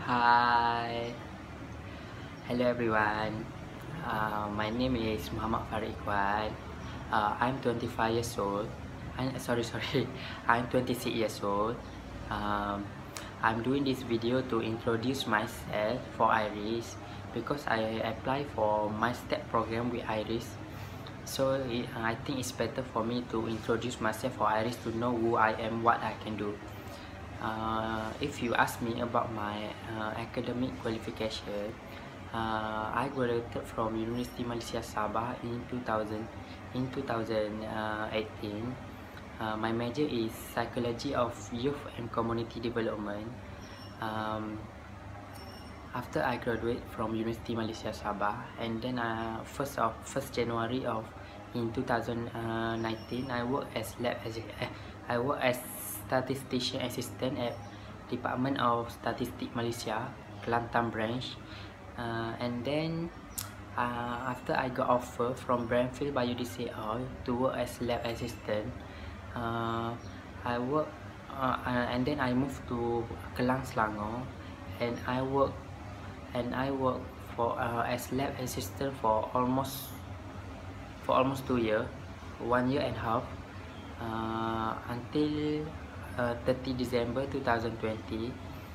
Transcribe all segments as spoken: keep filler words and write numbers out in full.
Hi, hello everyone. Uh, my name is Muhammad Farid Ikhwan. Uh, I'm twenty-five years old. I'm sorry, sorry. I'm twenty-six years old. Um, I'm doing this video to introduce myself for IRIS because I apply for my step program with IRIS. So it, I think it's better for me to introduce myself for IRIS to know who I am, what I can do. Uh, if you ask me about my uh, academic qualification, uh, I graduated from University Malaysia Sabah in two thousand in two thousand eighteen. Uh, my major is Psychology of Youth and Community Development. Um, after I graduate from University Malaysia Sabah, and then uh, first of first January of in two thousand nineteen, I work as lab as I work as statistician assistant at Department of Statistics Malaysia, Kelantan branch. Uh, and then uh, after I got offer from Brandfield Biodiesel to work as lab assistant, uh, I work uh, and then I moved to Kelang, Selangor, and I work and I work for uh, as lab assistant for almost for almost two years, one year and a half, uh, until uh, thirty December two thousand twenty.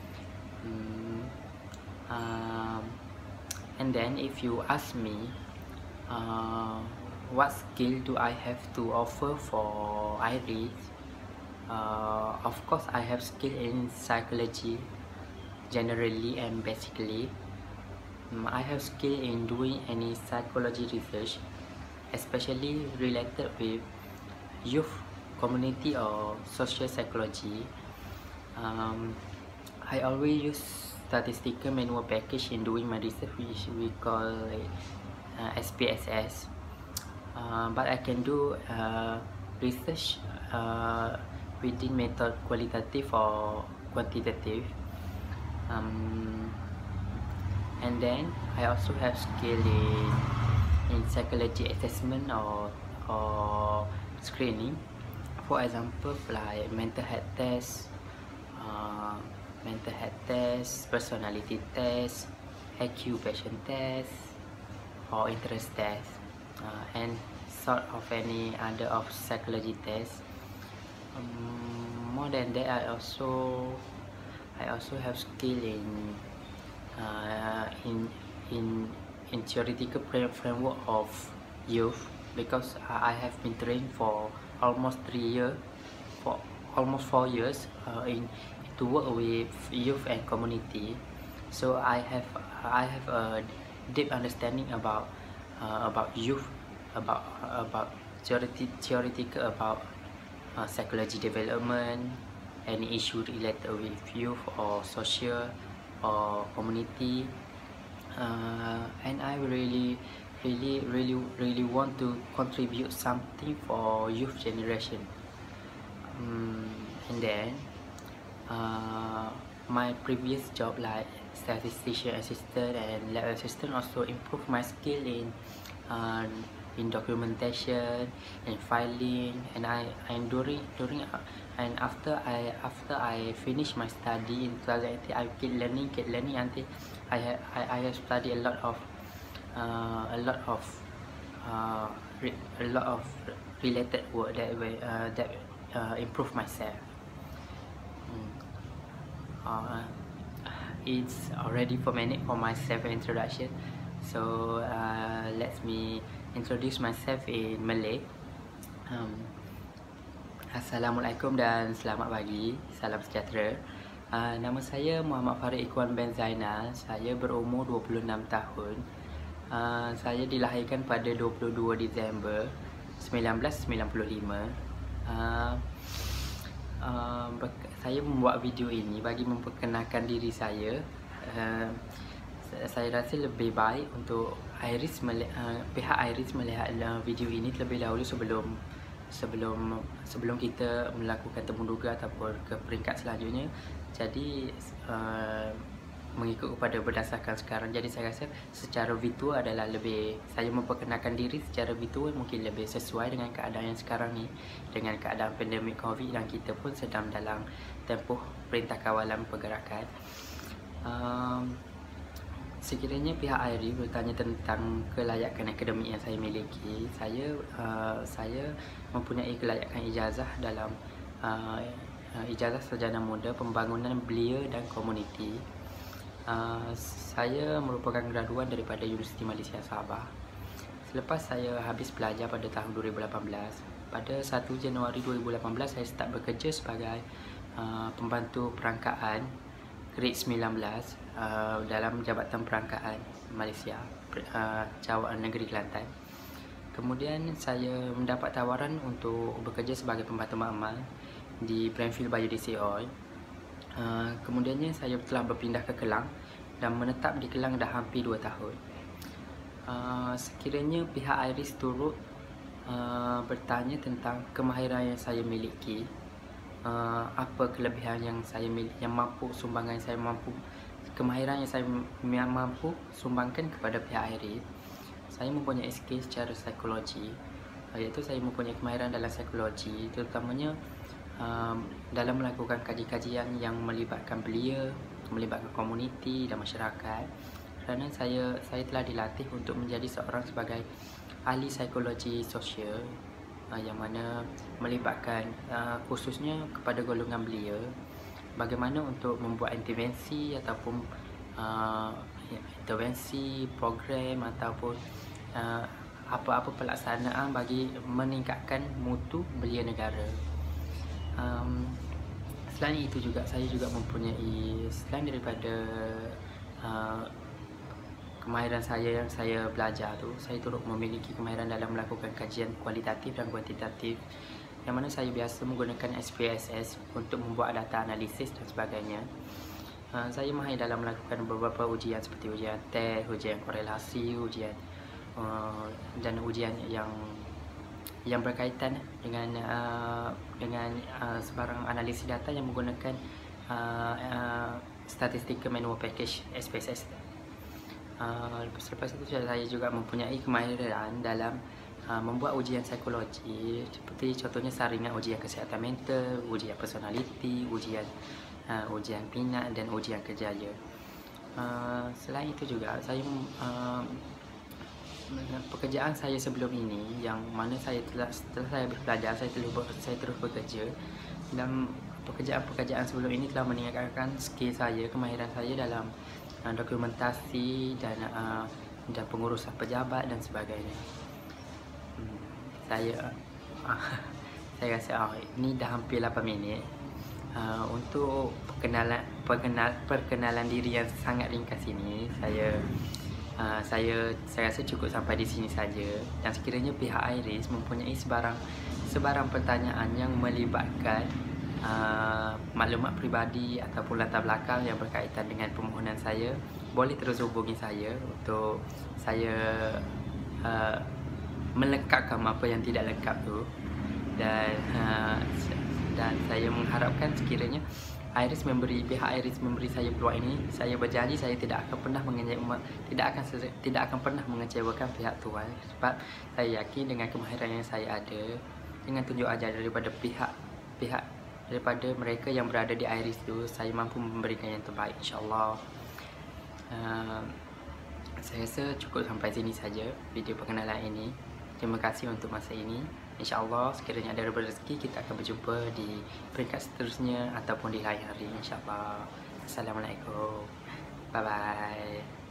Mm, um, and then if you ask me uh, what skill do I have to offer for IRIS, uh, of course I have skill in psychology generally and basically. um, I have skill in doing any psychology research, especially related with youth, community or social psychology. um, I always use statistical manual package in doing my research, which we call it, uh, S P S S. Uh, but I can do uh, research uh, within method qualitative or quantitative. Um, and then I also have skill in in psychology assessment or or screening. For example, like mental health test, uh, mental health test, personality test, I Q question test, or interest test, uh, and sort of any other of psychology test. Um, more than that, I also I also have skill in uh, in in in theoretical framework of youth, because I have been trained for almost three years, for almost four years uh, in to work with youth and community. So I have I have a deep understanding about uh, about youth, about about theoretic theoretical about uh, psychology development, any issue related with youth or social or community. Uh, and I really really really really want to contribute something for youth generation. Um, and then uh, my previous job like statistician assistant and lab assistant also improve my skill in uh, in documentation and filing. And I and during during uh, and after I after I finish my study in twenty eighteen, I keep learning keep learning until I have I, I have studied a lot of uh, a lot of uh, re, a lot of related work that way uh, that uh, improve myself. Mm. Uh, it's already four minutes for my self introduction, so uh, let me introduce myself in Malay. um, Assalamualaikum dan selamat pagi, salam sejahtera. uh, Nama saya Muhammad Farid Ikhwan bin Zainal. Saya berumur dua puluh enam tahun. uh, Saya dilahirkan pada dua puluh dua Disember seribu sembilan ratus sembilan puluh lima. uh, uh, Saya membuat video ini bagi memperkenalkan diri saya. uh, Saya rasa lebih baik untuk IRIS uh, pihak IRIS melihat uh, video ini terlebih dahulu sebelum sebelum sebelum kita melakukan temuduga ataupun ke peringkat selanjutnya. Jadi uh, mengikut kepada berdasarkan sekarang, jadi saya rasa secara virtual adalah lebih, saya memperkenalkan diri secara virtual mungkin lebih sesuai dengan keadaan yang sekarang ni, dengan keadaan pandemik COVID dan kita pun sedang dalam tempoh perintah kawalan pergerakan. Um, Sekiranya pihak I R I bertanya tentang kelayakan akademik yang saya miliki, saya uh, saya mempunyai kelayakan ijazah dalam uh, ijazah sarjana muda pembangunan belia dan komuniti. Uh, saya merupakan graduan daripada Universiti Malaysia Sabah. Selepas saya habis belajar pada tahun dua ribu lapan belas, pada satu Januari dua ribu lapan belas saya start bekerja sebagai uh, pembantu perangkaan grade sembilan belas uh, dalam Jabatan Perangkaan Malaysia, uh, Jawatan Negeri Kelantan. Kemudian saya mendapat tawaran untuk bekerja sebagai pembantu makmal di Brandfield Biodiesel Oil. Uh, kemudiannya saya telah berpindah ke Kelang dan menetap di Kelang dah hampir dua tahun. Uh, sekiranya pihak I R I S turut uh, bertanya tentang kemahiran yang saya miliki, Uh, apa kelebihan yang saya miliki, yang mampu sumbangan yang saya mampu, kemahiran yang saya yang mampu sumbangkan kepada pihak I R I. Saya mempunyai skill secara psikologi, iaitu saya mempunyai kemahiran dalam psikologi, terutamanya um, dalam melakukan kaji-kajian yang melibatkan belia, melibatkan komuniti dan masyarakat. Kerana saya saya telah dilatih untuk menjadi seorang sebagai ahli psikologi sosial, yang mana melibatkan uh, khususnya kepada golongan belia, bagaimana untuk membuat intervensi ataupun uh, intervensi, program ataupun uh, apa-apa pelaksanaan bagi meningkatkan mutu belia negara. Um, selain itu juga saya juga mempunyai, selain daripada uh, kemahiran saya yang saya belajar tu, saya turut memiliki kemahiran dalam melakukan kajian kualitatif dan kuantitatif, yang mana saya biasa menggunakan S P S S untuk membuat data analisis dan sebagainya. Uh, saya mahir dalam melakukan beberapa ujian seperti ujian teks, ujian korelasi, ujian uh, dan ujian yang yang berkaitan dengan uh, dengan uh, sebarang analisis data yang menggunakan uh, uh, Statistical Manual Package S P S S. Uh, selepas itu saya juga mempunyai kemahiran dalam uh, membuat ujian psikologi, seperti contohnya saringan ujian kesihatan mental, ujian personality, ujian uh, ujian minat dan ujian kerjaya. Uh, selain itu juga saya uh, pekerjaan saya sebelum ini, yang mana saya telah setelah saya belajar, saya terus saya terus bekerja, dan pekerjaan-pekerjaan sebelum ini telah meningkatkan skill saya, kemahiran saya dalam uh, dokumentasi dan uh, dan pengurusan pejabat dan sebagainya. Hmm, saya uh, saya rasa oh, ini dah hampir lapan minit. Uh, untuk perkenalan perkenal, perkenalan diri yang sangat ringkas ini, saya Uh, saya saya rasa cukup sampai di sini saja. Dan sekiranya pihak I R I S mempunyai sebarang sebarang pertanyaan yang melibatkan uh, maklumat peribadi ataupun latar belakang yang berkaitan dengan permohonan saya, boleh terus hubungi saya untuk saya uh, melengkapkan apa yang tidak lengkap tu. Dan uh, dan saya mengharapkan sekiranya I R I S memberi pihak I R I S memberi saya peluang ini, saya berjanji saya tidak akan pernah mengecewakan tidak akan tidak akan pernah mengecewakan pihak tuan, sebab saya yakin dengan kemahiran yang saya ada, dengan tunjuk ajar daripada pihak pihak daripada mereka yang berada di I R I S itu, saya mampu memberikan yang terbaik, insya-Allah. Uh, saya rasa cukup sampai sini saja video perkenalan ini. Terima kasih untuk masa ini. InsyaAllah sekiranya ada rezeki, kita akan berjumpa di peringkat seterusnya ataupun di lain hari, insyaAllah. Assalamualaikum. Bye bye.